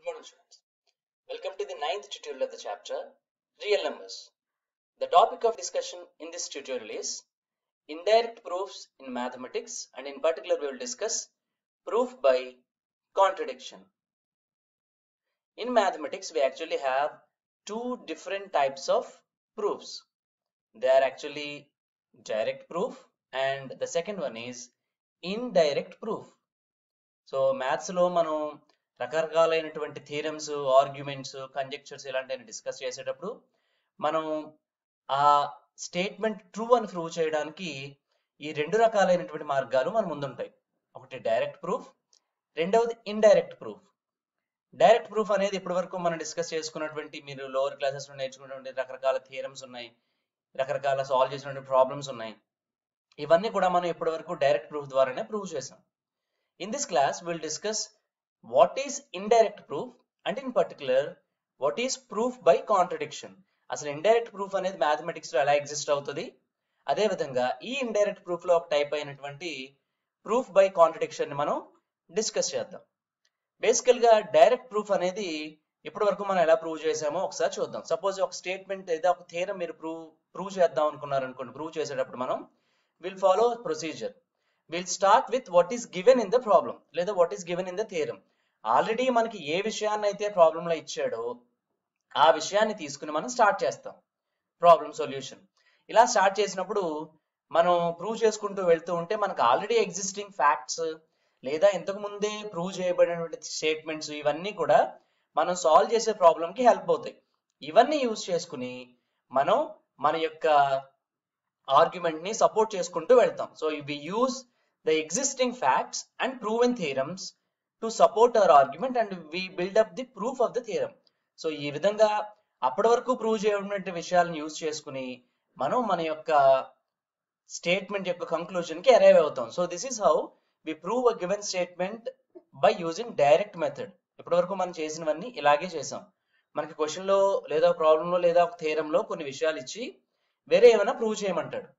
morning, students. Welcome to the 9th tutorial of the chapter, Real Numbers. The topic of discussion in this tutorial is indirect proofs in mathematics, and in particular we will discuss proof by contradiction. In mathematics, we actually have two different types of proofs. They are actually direct proof and the second one is indirect proof. So మ్యాథ్స్లో మనం రకరకాలైనటువంటి theorems, arguments, కంజెక్చర్స్ ఇలాంటివి discuss చేసేటప్పుడు మనం ఆ statement true అని prove చేయడానికి ఈ రెండు రకాలైనటువంటి మార్గాలు మన ముందుంటాయి. ఒకటి డైరెక్ట్ ప్రూఫ్, రెండవది ఇండైరెక్ట్ ప్రూఫ్. డైరెక్ట్ ప్రూఫ్ అనేది ఇప్పటివరకు మనం డిస్కస్ చేసుకున్నటువంటి మీరు లోవర్ క్లాసెస్లో నేర్చుకున్నటువంటి రకరకాల థియరమ్స్ ఉన్నాయి, రకరకాల సాల్వ్ చేసినటువంటి ప్రాబ్లమ్స్ ఉన్నాయి. ఇవన్నీ కూడా మనం ఇప్పటివరకు డైరెక్ట్ ప్రూఫ్ ద్వారానే ప్రూవ్ చేసాం. In this class, we will discuss what is indirect proof and in particular, what is proof by contradiction. అసలు indirect proof అనేది mathematics లో ఎలా ఎగ్జిస్ట్ అవుతుంది, అదే విధంగా ఈ indirect proof లో ఒక టైప్ అయినటువంటి proof by contradiction ని మనం డిస్కస్ చేద్దాం. బేసికల్ గా డైరెక్ట్ ప్రూఫ్ అనేది ఇప్పటి వరకు మనం ఎలా ప్రూవ్ చేసామో ఒకసారి చూద్దాం. సపోజ్ ఒక స్టేట్మెంట్ లేదా ఒక థియరం మీరు ప్రూవ్ చేద్దాం అనుకున్నారు అనుకోండి. ప్రూవ్ చేసేటప్పుడు మనం will follow procedure. We'll start with what is given in the problem లేదా what is given in the theorem. Already మనకి ఏ విషయాన్ని అయితే ప్రాబ్లంలో ఇచ్చాడో ఆ విషయాన్ని తీసుకుని మనం స్టార్ట్ చేస్తాం ప్రాబ్లం సొల్యూషన్. ఇలా స్టార్ట్ చేసినప్పుడు మనం ప్రూవ్ చేసుకుంటూ వెళ్తూ ఉంటే మనకు ఆల్రెడీ ఎగ్జిస్టింగ్ ఫ్యాక్ట్స్ లేదా ఇంతకు ముందే ప్రూవ్ చేయబడినటువంటి స్టేట్మెంట్స్ ఇవన్నీ కూడా మనం సాల్వ్ చేసే ప్రాబ్లంకి హెల్ప్ అవుతాయి. ఇవన్నీ యూజ్ చేసుకుని మనం మన యొక్క ఆర్గ్యుమెంట్ ని సపోర్ట్ చేసుకుంటూ వెళ్తాం. So we use the existing facts and proven theorems to support our argument and we build up the proof of the theorem. So ఈ విధంగా అప్పటి వరకు ప్రూవ్ చేయబడిన విషయాలను యూజ్ చేసుకుని మనం మన యొక్క స్టేట్మెంట్ యొక్క కంక్లూజన్ కి అరైవ్ అవుతాం. So this is how we prove a given statement by using direct method. ఇప్పటి వరకు మనం చేసినవన్నీ ఇలాగే చేసాం. మనకి క్వశ్చన్ లో లేదా ప్రాబ్లం లో లేదా ఒక థియరం లో కొన్ని విషయాలు ఇచ్చి వేరే ఏమైనా ప్రూవ్ చేయమంటాడు.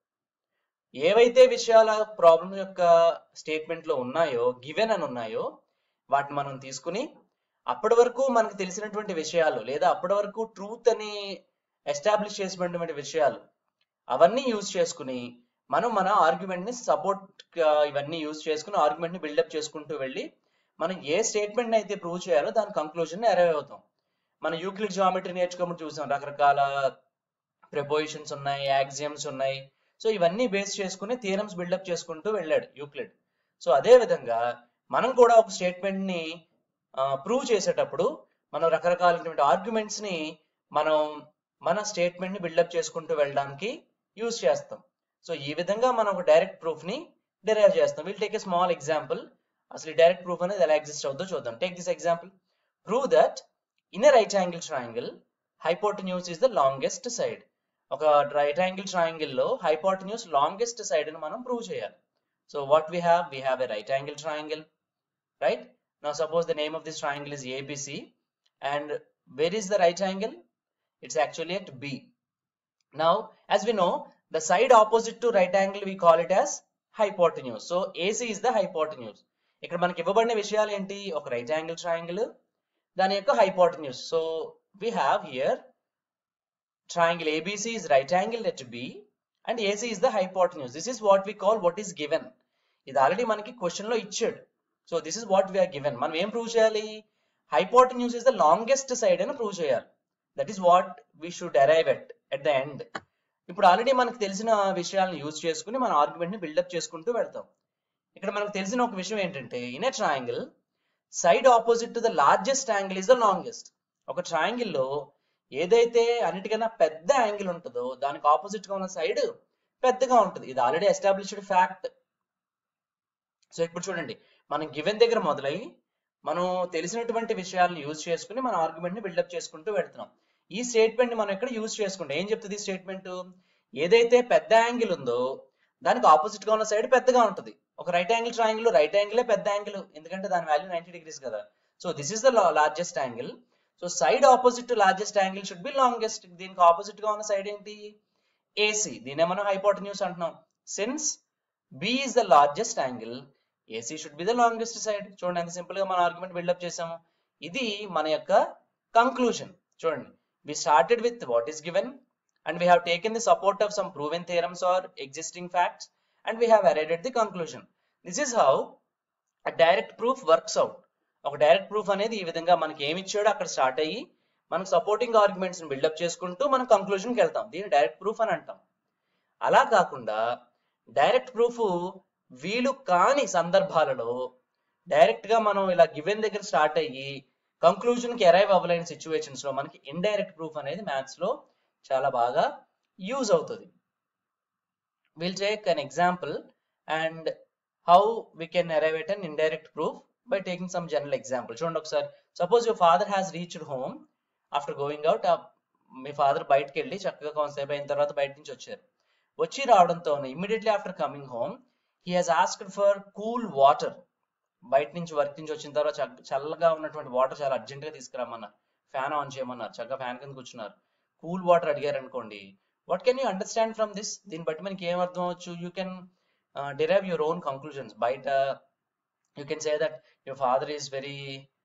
ఏవైతే విషయాల ప్రాబ్లం యొక్క స్టేట్మెంట్ లో ఉన్నాయో, గివెన్ అని ఉన్నాయో, వాటిని మనం తీసుకుని అప్పటి వరకు మనకు తెలిసినటువంటి విషయాలు లేదా అప్పటి వరకు ట్రూత్ అని ఎస్టాబ్లిష్ చేసినటువంటి విషయాలు అవన్నీ యూజ్ చేసుకుని మనం మన ఆర్గ్యుమెంట్ ని సపోర్ట్ ఇవన్నీ యూజ్ చేసుకుని ఆర్గ్యుమెంట్ ని బిల్డప్ చేసుకుంటూ వెళ్ళి మనం ఏ స్టేట్మెంట్ అయితే ప్రూవ్ చేయాలో దాని కంక్లూజన్ ని అరైవ్ అవుతాం. మనం యూక్లిడ్ జియోమెట్రీ నేర్చుకోమని చూసాం. రకరకాల ప్రెపోజిషన్స్ ఉన్నాయి, యాక్సియమ్స్ ఉన్నాయి. సో ఇవన్నీ బేస్ చేసుకుని థియరమ్స్ బిల్డప్ చేసుకుంటూ వెళ్ళాడు యూక్లిడ్. సో అదే విధంగా మనం కూడా ఒక స్టేట్మెంట్ ని ప్రూవ్ చేసేటప్పుడు మనం రకరకాలైనటువంటి ఆర్గ్యుమెంట్స్ ని మనం మన స్టేట్మెంట్ ని బిల్డప్ చేసుకుంటూ వెళ్ళడానికి యూజ్ చేస్తాం. సో ఈ విధంగా మనం ఒక డైరెక్ట్ ప్రూఫ్ ని డిరైవ్ చేస్తాం. Will take a small example. అసలు డైరెక్ట్ ప్రూఫ్ అనేది ఎలా ఎగ్జిస్ట్ అవుతుందో చూద్దాం. Take this example. Prove that in a right angle triangle hypotenuse is the longest side. ఒక రైట్ యాంగిల్ ట్రయాంగిల్ లో హైపోటెన్యూస్ లాంగెస్ట్ సైడ్ ని మనం ప్రూవ్ చేయాలి. So what we have a right angle triangle, right? Now suppose the name of this triangle is ABC and where is the right angle? It's actually at B. Now as we know, the side opposite to right angle we call it as hypotenuse. So AC is the hypotenuse. ఇక్కడ మనకి ఇవ్వబడిన విషయాలు ఏంటి? ఒక right angle triangle, దాని యొక్క hypotenuse. So we have here triangle ABC is right angle at B and AC is the hypotenuse. This is what we call what is given. ఇది already మనకి క్వశ్చన్ లో ఇచ్చాడు. So this is what we are given. మనం ఏం prove చేయాలి? Hypotenuse is the longest side అని prove చేయాలి. That is what we should arrive at the end. ఇప్పుడు ఆల్రెడీ మనకు తెలిసిన విషయాలను యూజ్ చేసుకుని మన ఆర్గ్యుమెంట్ ని బిల్డప్ చేసుకుంటూ వెళ్తాం. ఇక్కడ మనకు తెలిసిన ఒక విషయం ఏంటంటే in a triangle side opposite to the largest angle is the longest. ఒక ట్రయాంగిల్ లో ఏదైతే అన్నిటికన్నా పెద్ద యాంగిల్ ఉంటుందో దానికి ఆపోజిట్ గా ఉన్న సైడ్ పెద్దగా ఉంటుంది. ఇది ఆల్రెడీ ఎస్టాబ్లిష్డ్ ఫ్యాక్ట్. సో ఇప్పుడు చూడండి, మనం గివెన్ దగ్గర మొదలై మనం తెలిసినటువంటి విషయాలను యూజ్ చేసుకుని మన ఆర్గ్యుమెంట్ ని బిల్డప్ చేసుకుంటూ వెళ్తున్నాం. ఈ స్టేట్మెంట్ ని మనం ఇక్కడ యూజ్ చేసుకుంటాం. ఏం చెప్తుంది స్టేట్మెంట్? ఏదైతే పెద్ద యాంగిల్ ఉందో దానికి ఆపోజిట్ గా ఉన్న సైడ్ పెద్దగా ఉంటుంది. ఒక రైట్ యాంగిల్ ట్రయాంగిల్ రైట్ యాంగిలే పెద్ద యాంగిల్, ఎందుకంటే దాని వాల్యూ 90 degrees కదా. So this is the largest angle. So side opposite to largest angle should be longest. దీనికి ఆపోజిట్ గా ఉన్న సైడ్ ఏంటి? AC. దీనే మనం హైపోటెన్యూస్ అంటున్నాం. Since B is the largest angle, AC should be the longest side. చూడండి ఎంత simple గా మన ఆర్గ్యుమెంట్ బిల్డప్ చేసాము. ఇది మన యొక్క కంక్లూజన్. చూడండి, we started with what is given and we have taken the support of some proven theorems or existing facts and we have arrived at the conclusion. This is how a direct proof works out. ఒక direct proof అనేది ఈ విధంగా మనకి ఏమి ఇచ్చాడో అక్కడ start అయ్యి మనకు సపోర్టింగ్ ఆర్గ్యుమెంట్స్ ని బిల్డప్ చేసుకుంటూ మనం కంక్లూజన్కి వెళ్తాం. దీన్ని డైరెక్ట్ ప్రూఫ్ అని అంటాం. అలా కాకుండా డైరెక్ట్ ప్రూఫ్ వీలు కాని సందర్భాలలో డైరెక్ట్ గా మనం ఇలా గివెన్ దగ్గర స్టార్ట్ అయ్యి కంక్లూజన్ కి అరైవ్ అవ్వలేని సిచ్యువేషన్స్ లో మనకి ఇండైరెక్ట్ ప్రూఫ్ అనేది మ్యాథ్స్ లో చాలా బాగా యూజ్ అవుతుంది. Will take an example and how we can arrive at an indirect proof by taking some general example. చూడండి ఒకసారి, suppose your father has reached home after going out. మీ father బయటకు వెళ్ళి చక్కగా కొంతసేపు అయిన తర్వాత బయట నుంచి వచ్చారు. వచ్చి రావడంతో immediately after coming home he has asked for cool water. బయట నుంచి వర్క్ నుంచి వచ్చిన తర్వాత చల్లగా ఉన్నటువంటి వాటర్ చాలా అర్జెంట్ గా తీసుకురామన్నారు. ఫ్యాన్ ఆన్ చేయమన్నారు. చక్కగా ఫ్యాన్ కింద కూర్చున్నారు. కూల్ వాటర్ అడిగారు అనుకోండి. What can you understand from this? దీన్ని బట్టి మనకి ఏం అర్థం అవచ్చు? You can derive your own conclusions. బయట you can say that your father is very,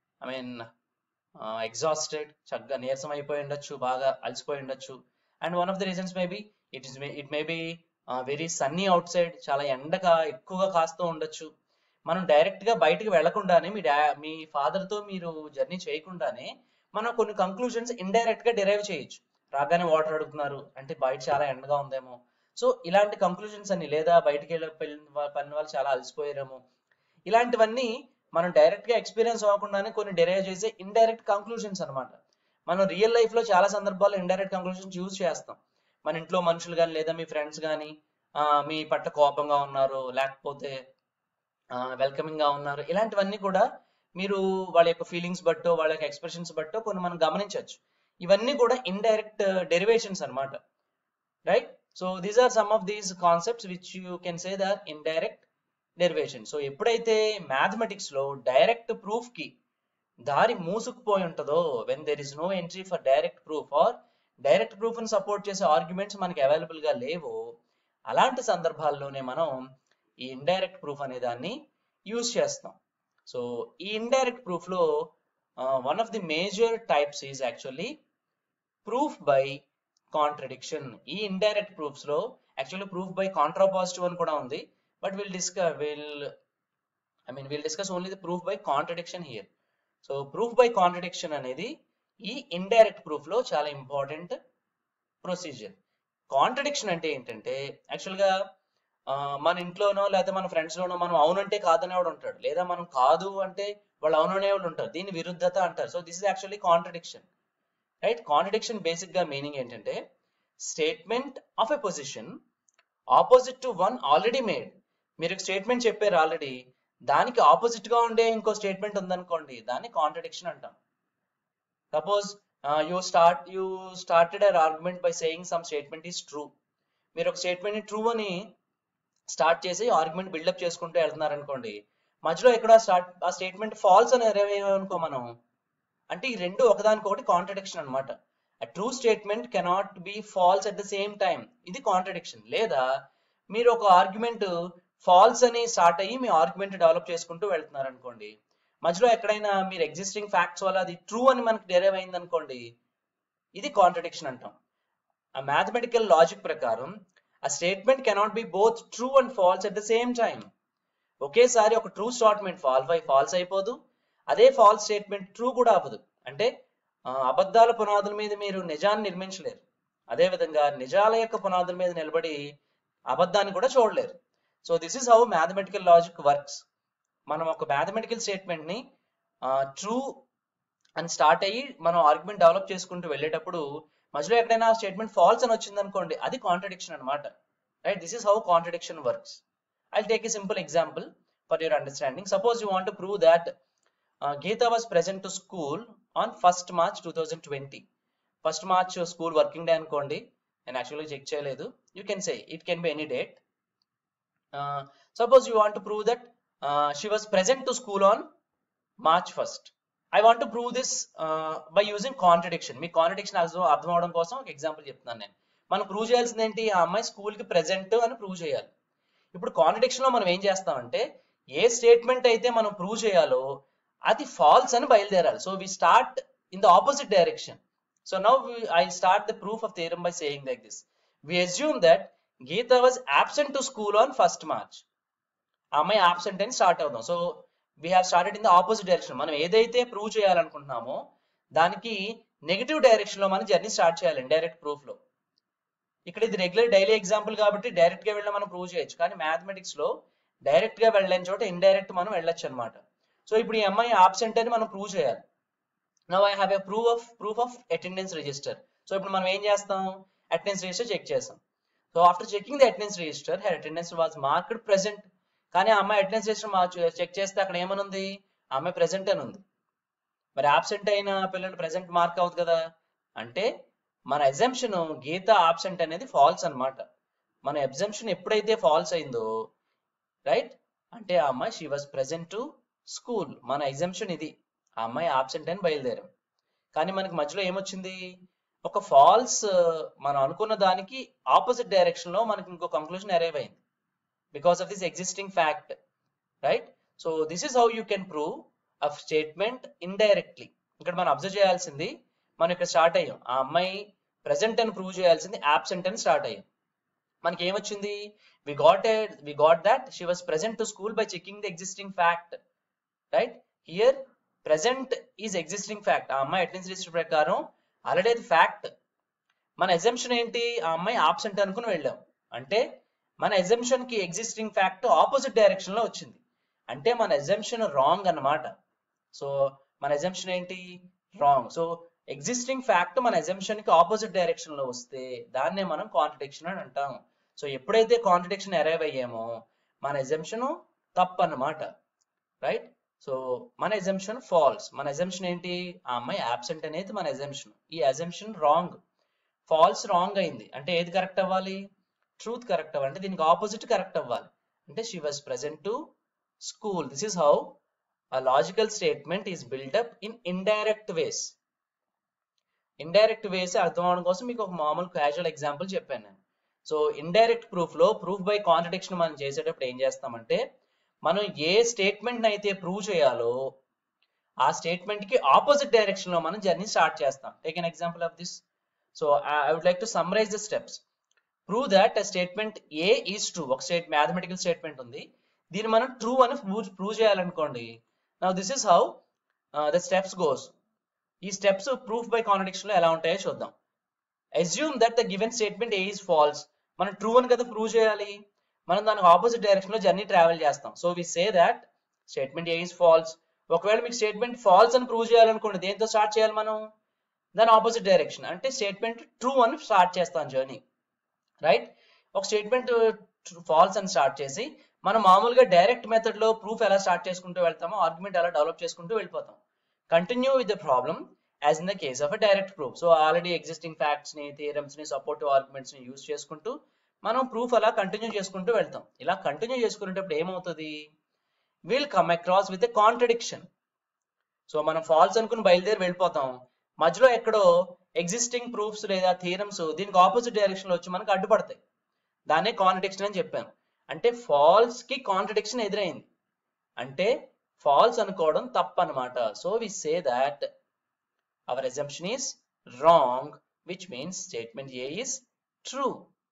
exhausted, చక్కగా నీరసం అయిపోయి ఉండొచ్చు, బాగా అలసిపోయి ఉండొచ్చు. And one of the reasons maybe it may be very sunny outside, చాలా ఎండగా ఎక్కువగా కాస్తూ ఉండొచ్చు. మనం డైరెక్ట్ గా బయటకు వెళ్లకుండానే మీ ఫాదర్ తో మీరు జర్నీ చేయకుండానే మనం కొన్ని కంక్లూజన్స్ ఇండైరెక్ట్ గా డిరైవ్ చేయొచ్చు. రాగానే వాటర్ అడుగుతున్నారు అంటే బయట చాలా ఎండగా ఉందేమో, సో ఇలాంటి కంక్లూజన్స్ అన్ని, లేదా బయటకు పని వాళ్ళు చాలా అలసిపోయారేమో, ఇలాంటివన్నీ మనం డైరెక్ట్ గా ఎక్స్పీరియన్స్ అవ్వకుండానే కొన్ని డిరైవ్ చేసే ఇండైరెక్ట్ కంక్లూజన్స్ అనమాట. మనం రియల్ లైఫ్ లో చాలా సందర్భాల్లో ఇండైరెక్ట్ కంక్లూజన్స్ యూజ్ చేస్తాం. మన ఇంట్లో మనుషులు కానీ లేదా మీ ఫ్రెండ్స్ కానీ మీ పట్ల కోపంగా ఉన్నారు, లేకపోతే వెల్కమింగ్ గా ఉన్నారు, ఇలాంటివన్నీ కూడా మీరు వాళ్ళ యొక్క ఫీలింగ్స్ బట్టో వాళ్ళ యొక్క ఎక్స్ప్రెషన్స్ బట్టో కొన్ని మనం గమనించవచ్చు. ఇవన్నీ కూడా ఇండైరెక్ట్ డెరివేషన్స్ అనమాట, right? So these are some of these concepts which you can say the indirect derivation. So ఎప్పుడైతే మ్యాథమెటిక్స్ లో డైరెక్ట్ ప్రూఫ్ కి దారి మూసుకుపోయి ఉంటుందో, when there is no entry for direct proof or direct proof ని support చేసే arguments మనకి available గా లేవో, అలాంటి సందర్భాల్లోనే మనం ఈ ఇండైరెక్ట్ ప్రూఫ్ అనే దాన్ని యూజ్ చేస్తాం. సో ఈ ఇండైరెక్ట్ ప్రూఫ్ లో one of the major types is actually proof by contradiction. ఈ ఇండైరెక్ట్ ప్రూఫ్స్ లో యాక్చువల్లీ ప్రూఫ్ బై కాంట్రాపాజిటివ్ అని కూడా ఉంది, but will discuss only the proof by contradiction here. So proof by contradiction అనేది ఈ indirect proof లో చాలా important procedure. Contradiction అంటే ఏంటంటే, యాక్చువల్ గా మన ఇంట్లోనో లేదా మన ఫ్రెండ్స్ లోనో మనం అవునంటే కాదనేవాడు ఉంటాడు, లేదా మనం కాదు అంటే వాళ్ళు అవుననేవాళ్ళు ఉంటారు. దీన్ని విరుద్ధత అంటారు. So this is actually contradiction, right? Contradiction basic గా మీనింగ్ ఏంటంటే, statement of a position opposite to one already made. మీరు స్టేట్మెంట్ చెప్పారు ఆల్రెడీ, దానికి ఆపోజిట్ గా ఉండే ఇంకో స్టేట్మెంట్ ఉందనుకోండి, దాన్ని కాంట్రడిక్షన్ అంటాం. Suppose you started an argument by saying some statement is true. మీరు ఒక స్టేట్మెంట్ ని ట్రూ అని స్టార్ట్ చేసి ఆర్గ్యుమెంట్ బిల్డప్ చేసుకుంటూ వెళ్తున్నారు అనుకోండి, మధ్యలో ఎక్కడ ఆ స్టేట్మెంట్ ఫాల్స్ అని అనుకో మనం, అంటే ఈ రెండు ఒకదానికొకటి కాంట్రడిక్షన్ అనమాట. a true statement cannot be false at the same time. ఇది కాంట్రడిక్షన్. లేదా మీరు ఒక ఆర్గ్యుమెంట్ ఫాల్స్ అని స్టార్ట్ అయ్యి మీ ఆర్గ్యుమెంట్ డెవలప్ చేసుకుంటూ వెళ్తున్నారు అనుకోండి, మధ్యలో ఎక్కడైనా మీరు ఎగ్జిస్టింగ్ ఫ్యాక్ట్స్ వల్ల అది ట్రూ అని మనకి డెరైవ్ అయింది అనుకోండి, ఇది కాంట్రడిక్షన్ అంటాం. ఆ మ్యాథమెటికల్ లాజిక్ ప్రకారం ఆ statement cannot be both true and false at the same time. ఒకేసారి ఒక ట్రూ స్టేట్మెంట్ ఫాల్స్ అయిపోదు, అదే ఫాల్స్ స్టేట్మెంట్ ట్రూ కూడా అవ్వదు. అంటే అబద్ధాల పునాదుల మీద మీరు నిజాన్ని నిర్మించలేరు, అదే విధంగా నిజాల యొక్క పునాదుల మీద నిలబడి అబద్ధాన్ని కూడా చూడలేరు. So this is how mathematical logic works. మనం ఒక మ్యాథమెటికల్ స్టేట్మెంట్ ని ట్రూ అని స్టార్ట్ అయ్యి మనం ఆర్గ్యుమెంట్ డెవలప్ చేసుకుంటూ వెళ్ళేటప్పుడు మధ్యలో ఎక్కడైనా స్టేట్మెంట్ ఫాల్స్ అని వచ్చింది అనుకోండి, అది కాంట్రడిక్షన్ అనమాట, right? This is how contradiction works. I'll take a simple example for your understanding. Suppose you want to prove that Geeta was present to school on 1st March 2020. 1st March school working day అనుకోండి, నేను యాక్చువల్గా check చేయలేదు. You can say it can be any date. Suppose you want to prove that she was present to school on March 1st. I want to prove this by using contradiction. మీ contradiction అర్థం అవడం కోసం ఒక example చెప్తున్నాను నేను. మనం prove చేయాల్సింది ఏంటి? ఆ అమ్మాయి స్కూల్ కి ప్రెజెంట్ అని ప్రూవ్ చేయాలి. ఇప్పుడు కాంట్రడిక్షన్ లో మనం ఏం చేస్తామంటే, ఏ స్టేట్మెంట్ అయితే మనం ప్రూవ్ చేయాలో అది ఫాల్స్ అని బయలుదేరాలి. So we start in the opposite direction. So now I start the proof of theorem by saying like this. We assume that Geetha was absent to school on 1st March. ఆ అమ్మాయి absent అని start అవుదాం. So we have started in the opposite direction. మనం ఏదైతే prove చేయాలనుకుంటున్నామో దానికి negative direction లో మనం జర్నీ స్టార్ట్ చేయాలి ఇండైరెక్ట్ ప్రూఫ్ లో. ఇక్కడ ఇది రెగ్యులర్ డైలీ ఎగ్జాంపుల్ కాబట్టి డైరెక్ట్ గా వెళ్ళి మనం ప్రూవ్ చేయొచ్చు. కానీ మ్యాథమెటిక్స్ లో డైరెక్ట్ గా వెళ్ళలేని చోట ఇండైరెక్ట్ మనం వెళ్ళొచ్చు అనమాట. సో ఇప్పుడు ఈ అమ్మాయి ఆబ్సెంట్ అని మనం ప్రూవ్ చేయాలి. Now I have a proof of attendance register. So ఇప్పుడు మనం ఏం చేస్తాం, అటెండెన్స్ రిజిస్టర్ చెక్ చేస్తాం. So after checking the attendance register her attendance was marked present. కానీ ఆ అమ్మాయి అటెండెన్స్ రిజిస్టర్ చెక్ చేస్తే అక్కడ ఏమనుంది, ఆ అమ్మాయి ప్రెసెంట్ అని ఉంది. మరి ఆబ్సెంట్ అయిన పిల్లలు ప్రెసెంట్ మార్క్ అవుతుంది కదా, అంటే మన ఎగ్జంప్షన్ గీత ఆబ్సెంట్ అనేది ఫాల్స్ అనమాట. మన ఎగ్జంప్షన్ ఎప్పుడైతే ఫాల్స్ అయిందో రైట్, అంటే ఆ అమ్మాయి she was present to school. మన ఎగ్జంప్షన్ ఇది, ఆ అమ్మాయి ఆబ్సెంట్ అని బయలుదేరాం. కానీ మనకి మధ్యలో ఏమొచ్చింది, ఒక ఫాల్స్, మనం అనుకున్న దానికి ఆపోజిట్ డైరెక్షన్ లో మనకి ఇంకో కంక్లూజన్ అరైవ్ అయింది because of this existing fact right. So this is how you can prove a statement indirectly. ఇక్కడ మనం అబ్జర్వ్ చేయాల్సింది, మనం ఇక్కడ స్టార్ట్ అయ్యాం, ఆ అమ్మాయి ప్రెసెంట్ అని ప్రూవ్ చేయాల్సింది absent అని స్టార్ట్ అయ్యాం. మనకి ఏమొచ్చింది, we got that she was present to school by checking the existing fact right. Here present is existing fact. ఆ అమ్మాయి అటెండెన్స్ రిజిస్టర్ ప్రకారం ఆల్రెడీ అది ఫ్యాక్ట్. మన ఎగ్జంప్షన్ ఏంటి, ఆ అమ్మాయి ఆబ్సెంట్ అనుకుని వెళ్ళాం. అంటే మన ఎగ్జంప్షన్ కి ఎగ్జిస్టింగ్ ఫ్యాక్ట్ ఆపోజిట్ డైరెక్షన్ లో వచ్చింది. అంటే మన ఎగ్జంప్షన్ రాంగ్ అన్నమాట. సో మన ఎగ్జంప్షన్ ఏంటి, రాంగ్. సో ఎగ్జిస్టింగ్ ఫ్యాక్ట్ మన ఎగ్జంప్షన్ కి ఆపోజిట్ డైరెక్షన్ లో వస్తే దాన్నే మనం కాంట్రడిక్షన్ అని అంటాం. సో ఎప్పుడైతే కాంట్రడిక్షన్ అరైవ్ అయ్యామో మన ఎగ్జంప్షన్ తప్పు అన్నమాట రైట్. సో మన ఎగ్జంప్షన్ ఫాల్స్. మన ఎగ్జంప్షన్ ఏంటి, ఆ అమ్మాయి absent అనేది మన ఎగ్జంప్షన్. ఈ ఎగ్జంప్షన్ రాంగ్, ఫాల్స్ రాంగ్ అయింది. అంటే ఏది కరెక్ట్ అవ్వాలి, ట్రూత్ కరెక్ట్ అవ్వాలి. అంటే దీనికి ఆపోజిట్ కరెక్ట్ అవ్వాలి. అంటే she was present to school. This is how a logical statement is built up in indirect ways. Indirect ways అర్థం అవడం కోసం మీకు ఒక మామూలు క్యాజువల్ ఎగ్జాంపుల్ చెప్పాను నేను. సో ఇండైరెక్ట్ ప్రూఫ్ లో ప్రూఫ్ బై కాంట్రడిక్షన్ మనం చేసేటప్పుడు ఏం చేస్తామంటే, మనం ఏ స్టేట్మెంట్ అయితే ప్రూవ్ చేయాలో ఆ స్టేట్మెంట్ కి ఆపోజిట్ డైరెక్షన్ లో మనం జర్నీ స్టార్ట్ చేస్తాం. Take an example of this. So I would like to summarise the steps. Prove that a statement A is true. ఒక మ్యాథమెటికల్ స్టేట్మెంట్ ఉంది, దీన్ని మనం ట్రూ అని ప్రూవ్ చేయాలనుకోండి. Now this is how the steps goes. ఈ steps proof by contradiction లో ఎలా ఉంటాయో చూద్దాం. Assume that the given statement A is false. మనం ట్రూ అని కదా ప్రూవ్ చేయాలి, మనం దానికి ఆపోజిట్ డైరెక్షన్ లో జర్నీ ట్రావెల్ చేస్తాం. So we say that statement A is false. ఒకవేళ మీకు స్టేట్మెంట్ ఫాల్స్ అని ప్రూవ్ చేయాలనుకోండి, దేంతో స్టార్ట్ చేయాలి మనం, దాని ఆపోజిట్ డైరెక్షన్. అంటే స్టేట్మెంట్ ట్రూ అని స్టార్ట్ చేస్తాం జర్నీ రైట్. ఒక స్టేట్మెంట్ ఫాల్స్ అని స్టార్ట్ చేసి మనం మామూలుగా డైరెక్ట్ మెథడ్ లో ప్రూఫ్ ఎలా స్టార్ట్ చేసుకుంటూ వెళ్తామో, ఆర్గ్యుమెంట్ ఎలా డెవలప్ చేసుకుంటూ వెళ్ళిపోతాం. Continue with the problem as in the case of a direct proof. So already existing facts ని, థియరమ్స్ ని, సపోర్టివ్ ఆర్గ్యుమెంట్స్ ని యూజ్ చేసుకుంటూ మనం ప్రూఫ్ అలా కంటిన్యూ చేసుకుంటూ వెళ్తాం. ఇలా కంటిన్యూ చేసుకునేటప్పుడు ఏమవుతుంది, will come across with a contradiction. So మనం ఫాల్స్ అనుకుని బయలుదేరి వెళ్ళిపోతాం, మధ్యలో ఎక్కడో ఎగ్జిస్టింగ్ ప్రూఫ్స్ లేదా థియరమ్స్ దీనికి ఆపోజిట్ డైరెక్షన్ లో వచ్చి మనకు అడ్డుపడతాయి. దాన్నే కాంట్రడిక్షన్ అని చెప్పాను. అంటే ఫాల్స్ కి కాంట్రడిక్షన్ ఎదురైంది, అంటే ఫాల్స్ అనుకోవడం తప్పు అన్నమాట. So we say that our assumption is wrong, which means statement A is true.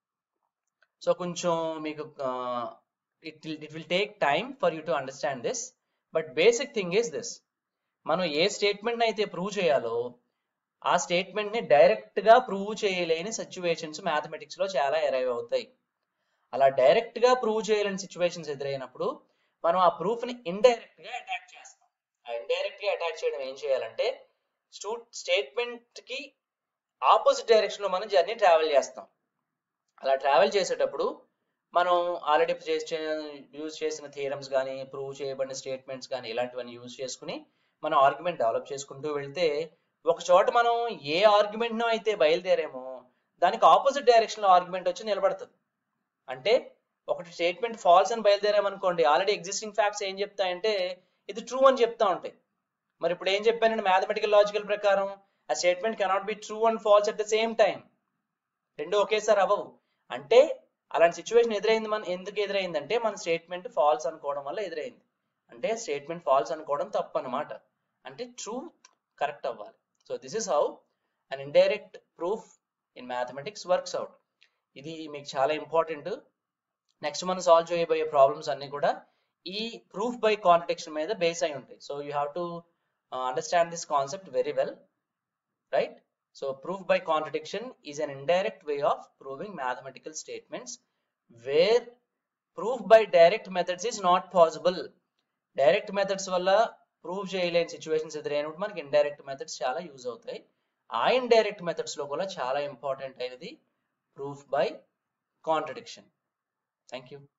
So కొంచెం మీకు it will take time for you to understand this, but basic thing is this. మనం ఏ statement అయితే prove చేయాలో ఆ statement ని direct గా prove చేయలేని సిచ్యువేషన్స్ మ్యాథమెటిక్స్ లో చాలా అరైవ్ అవుతాయి. అలా డైరెక్ట్ గా ప్రూవ్ చేయలేని సిచ్యువేషన్స్ ఎదురైనప్పుడు మనం ఆ ప్రూఫ్ ని ఇండైరెక్ట్ గా అటాక్ చేస్తాం. ఆ ఇండైరెక్ట్ గా అటాక్ చేయడం ఏం చేయాలంటే, స్టేట్మెంట్ కి ఆపోజిట్ డైరెక్షన్ లో మనం జర్నీ ట్రావెల్ చేస్తాం. అలా ట్రావెల్ చేసేటప్పుడు మనం ఆల్రెడీ యూజ్ చేసిన థియరమ్స్ కానీ, ప్రూవ్ చేయబడిన స్టేట్మెంట్స్ కానీ, ఇలాంటివన్నీ యూజ్ చేసుకుని మనం ఆర్గ్యుమెంట్ డెవలప్ చేసుకుంటూ వెళ్తే ఒక చోట మనం ఏ ఆర్గ్యుమెంట్ ను అయితే బయలుదేరామో దానికి ఆపోజిట్ డైరెక్షన్ లో ఆర్గ్యుమెంట్ వచ్చి నిలబడుతుంది. అంటే ఒకటి స్టేట్మెంట్ ఫాల్స్ అని బయలుదేరామనుకోండి, ఆల్రెడీ ఎగ్జిస్టింగ్ ఫ్యాక్ట్స్ ఏం చెప్తాయంటే ఇది ట్రూ అని చెప్తా ఉంటాయి. మరి ఇప్పుడు ఏం చెప్పానంటే మ్యాథమెటికల్ లాజికల్ ప్రకారం ఆ statement cannot be true and false at the same time. రెండు ఒకేసారి అవ్వవు. అంటే అలాంటి సిచ్యువేషన్ ఎదురైంది. ఎందుకు ఎదురైందంటే మన స్టేట్మెంట్ ఫాల్స్ అనుకోవడం వల్ల ఎదురైంది. అంటే స్టేట్మెంట్ ఫాల్స్ అనుకోవడం తప్పు అనమాట. అంటే ట్రూత్ కరెక్ట్ అవ్వాలి. So this is how an indirect proof in mathematics works out. ఇది మీకు చాలా ఇంపార్టెంట్. నెక్స్ట్ మనం సాల్వ్ చేయబోయే ప్రాబ్లమ్స్ అన్ని కూడా ఈ ప్రూఫ్ బై కాంట్రడిక్షన్ మీద బేస్ అయి ఉంటాయి. So you have to understand this concept very well, right? So proof by contradiction is an indirect way of proving mathematical statements where proof by direct methods is not possible. Direct methods వల్ల prove చేయలేని situations ఎదురైనప్పుడు మనకి indirect methods చాలా use అవుతాయి. ఆ indirect methods లో కూడా చాలా ఇంపార్టెంట్ అయినది proof by contradiction. Thank you.